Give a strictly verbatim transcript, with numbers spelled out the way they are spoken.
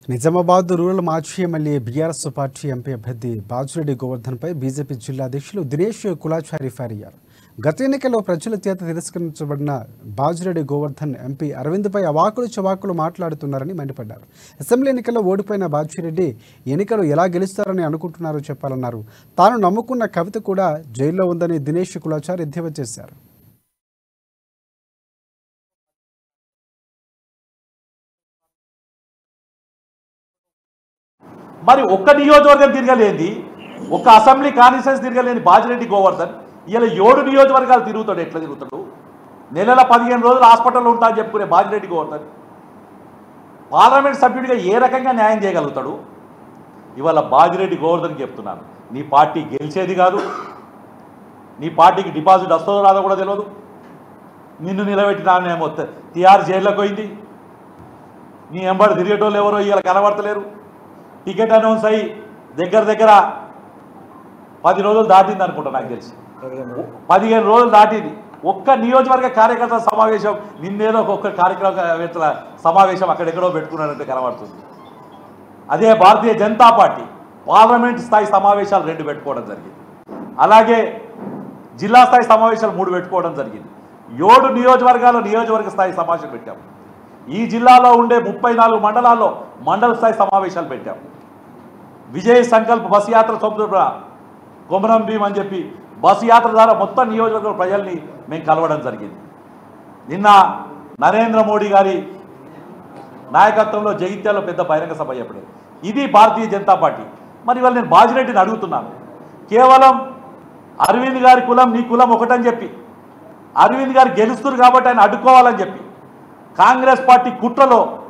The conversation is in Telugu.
నిజామాబాద్ రూరల్ మాజీ ఎమ్మెల్యే బీఆర్ఎస్ పార్టీ ఎంపీ అభ్యర్థి బాజురెడ్డి గోవర్ధన్పై బీజేపీ జిల్లా అధ్యక్షులు దినేష్ కులాచారి ఫైర్ అయ్యారు. గత ఎన్నికల్లో ప్రజల చేత తిరస్కరించబడిన బాజురెడ్డి గోవర్ధన్ ఎంపీ అరవింద్పై అవాకులు చవాకులు మాట్లాడుతున్నారని మండిపడ్డారు. అసెంబ్లీ ఎన్నికల్లో ఓడిపోయిన బాజురెడ్డి ఎన్నికలు ఎలా గెలుస్తారని అనుకుంటున్నారో చెప్పాలన్నారు. తాను నమ్ముకున్న కవిత కూడా జైల్లో ఉందని దినేష్ కులాచారి ఎద్దేవా చేశారు. మరి ఒక్క నియోజకవర్గం తిరగలేంది, ఒక్క అసెంబ్లీ కాన్స్టిట్యూన్సీ తిరగలేని బాజిరెడ్డి గోవర్ధన్ ఇలా ఏడు నియోజకవర్గాలు తిరుగుతాడు. ఎట్లా తిరుగుతాడు? నెలల పదిహేను రోజులు హాస్పిటల్లో ఉంటా అని చెప్పుకునే బాజిరెడ్డి గోవర్ధన్ పార్లమెంట్ సభ్యుడిగా ఏ రకంగా న్యాయం చేయగలుగుతాడు? ఇవాళ బాజిరెడ్డి గోవర్ధన్కి చెప్తున్నాను, నీ పార్టీ గెలిచేది కాదు, నీ పార్టీకి డిపాజిట్ వస్తుందో రాదో కూడా తెలియదు. నిన్ను నిలబెట్టినామేమో టీఆర్ జైల్లోకి పోయింది, నీ ఎంబడి తిరిగేటోళ్ళు ఎవరో ఇవాళ కనబడతలేరు. టికెట్ అనౌన్స్ అయ్యి దగ్గర దగ్గర పది రోజులు దాటింది అనుకుంటా, నాకు తెలిసి పదిహేను రోజులు దాటింది. ఒక్క నియోజకవర్గ కార్యకర్తల సమావేశం నిన్నేదో ఒక్క కార్యకర్తల సమావేశం అక్కడెక్కడో పెట్టుకున్నారంటే కనబడుతుంది. అదే భారతీయ జనతా పార్టీ పార్లమెంట్ స్థాయి సమావేశాలు రెండు పెట్టుకోవడం జరిగింది, అలాగే జిల్లా స్థాయి సమావేశాలు మూడు పెట్టుకోవడం జరిగింది. ఏడు నియోజకవర్గాల్లో నియోజకవర్గ స్థాయి సమావేశం పెట్టాము. ఈ జిల్లాలో ఉండే ముప్పై నాలుగు మండలాల్లో మండల స్థాయి సమావేశాలు పెట్టాము. విజయ్ సంకల్ప్ బస్ యాత్ర చొప్పున కొమరం భీం అని చెప్పి బస్ యాత్ర ద్వారా మొత్తం నియోజకవర్గ ప్రజల్ని మేము కలవడం జరిగింది. నిన్న నరేంద్ర మోడీ గారి నాయకత్వంలో జగిత్యాలలో పెద్ద బహిరంగ సభ చెప్పలేదు. ఇది భారతీయ జనతా పార్టీ. మరి ఇవాళ నేను బాజిరెడ్డిని అడుగుతున్నాను, కేవలం అరవింద్ గారి కులం నీ కులం ఒకటని చెప్పి అరవింద్ గారు గెలుస్తున్నారు కాబట్టి ఆయన అడ్డుకోవాలని చెప్పి కాంగ్రెస్ పార్టీ కుట్రలో